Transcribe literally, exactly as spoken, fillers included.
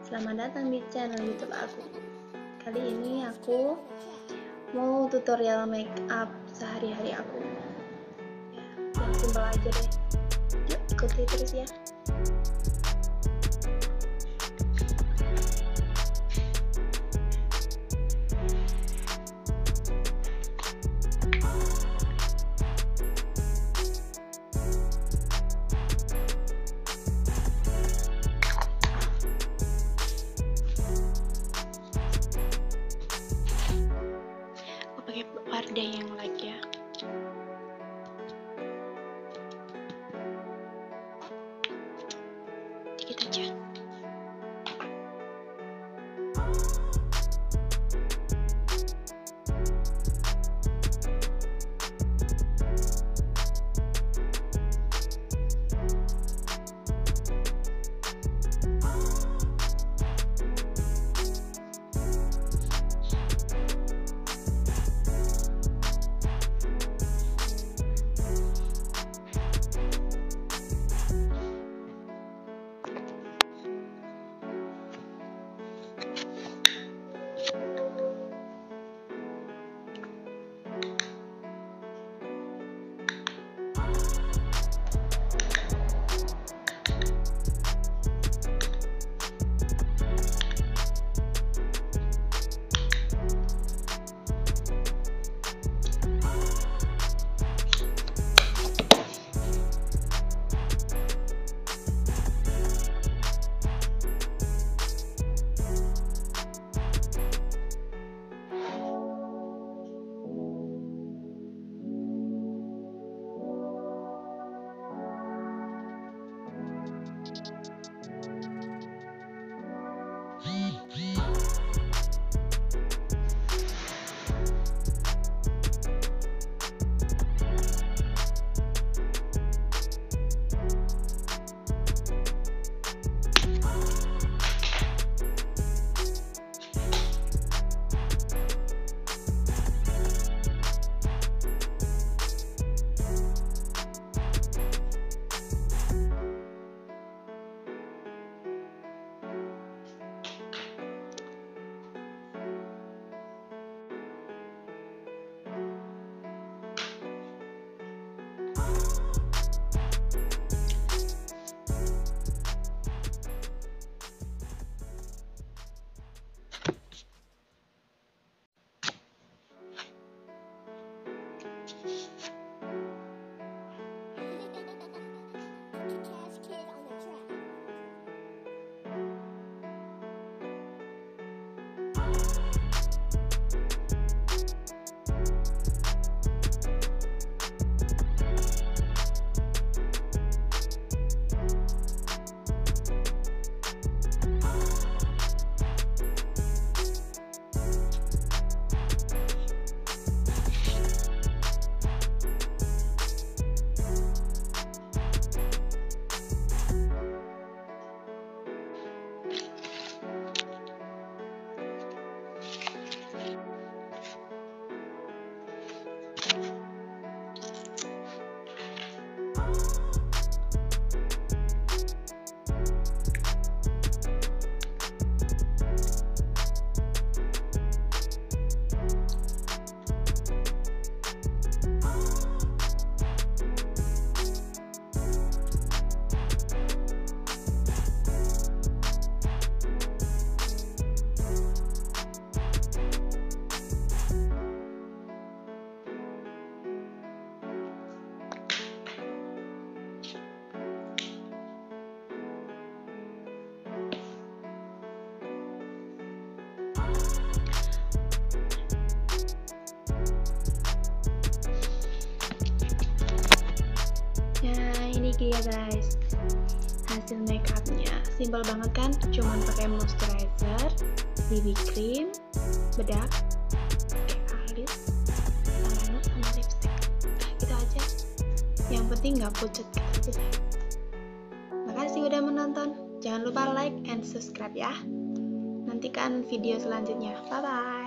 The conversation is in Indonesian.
Selamat datang di channel YouTube aku. Kali ini aku mau tutorial make up sehari-hari aku. Ya, yang simpel aja deh. Yuk ikuti terus ya. Pakai wardah yang light ya. Dikit aja. Ini dia guys, hasil makeupnya. Simpel banget kan, cuman pakai moisturizer, B B cream, bedak, pakai alis, eyeliner sama lipstick. Nah, gitu aja. Yang penting nggak pucat gitu aja. Makasih udah menonton. Jangan lupa like and subscribe ya. Nantikan video selanjutnya. Bye bye.